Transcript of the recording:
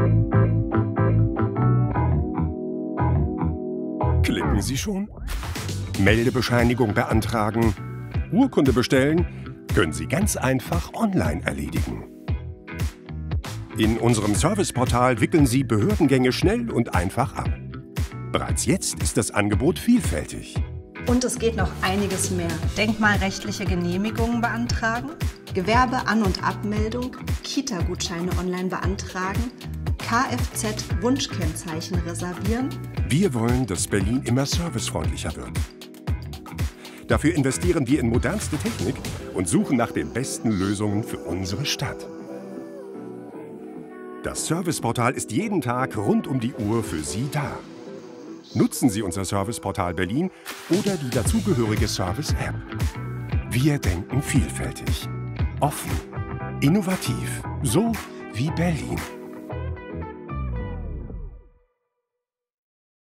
Klicken Sie schon? Meldebescheinigung beantragen, Urkunde bestellen, können Sie ganz einfach online erledigen. In unserem Serviceportal wickeln Sie Behördengänge schnell und einfach ab. Bereits jetzt ist das Angebot vielfältig. Und es geht noch einiges mehr. Denkmalrechtliche Genehmigungen beantragen, Gewerbean- und Abmeldung, Kita-Gutscheine online beantragen, Kfz-Wunschkennzeichen reservieren. Wir wollen, dass Berlin immer servicefreundlicher wird. Dafür investieren wir in modernste Technik und suchen nach den besten Lösungen für unsere Stadt. Das Serviceportal ist jeden Tag rund um die Uhr für Sie da. Nutzen Sie unser Serviceportal Berlin oder die dazugehörige Service-App. Wir denken vielfältig, offen, innovativ, so wie Berlin.